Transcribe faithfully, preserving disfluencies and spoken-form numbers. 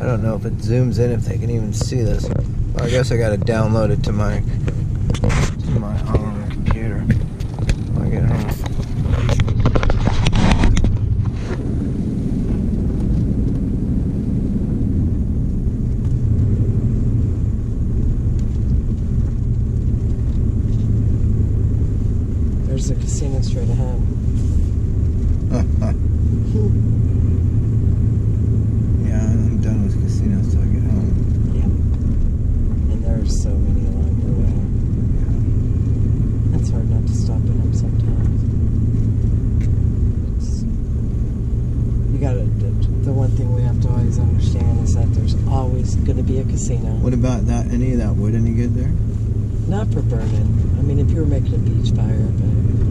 I don't know if it zooms in, if they can even see this. Well, I guess I gotta download it to my to my um, computer when I get home. There's a casino straight ahead. Huh, huh. Yeah, I'm done with casinos till I get home. Yeah. And there's so many along the way. Yeah. It's hard not to stop in them sometimes. It's, you gotta, the one thing we have to always understand is that there's always going to be a casino. What about that? Any of that wood any good there? Not for burning. I mean, if you were making a beach fire, but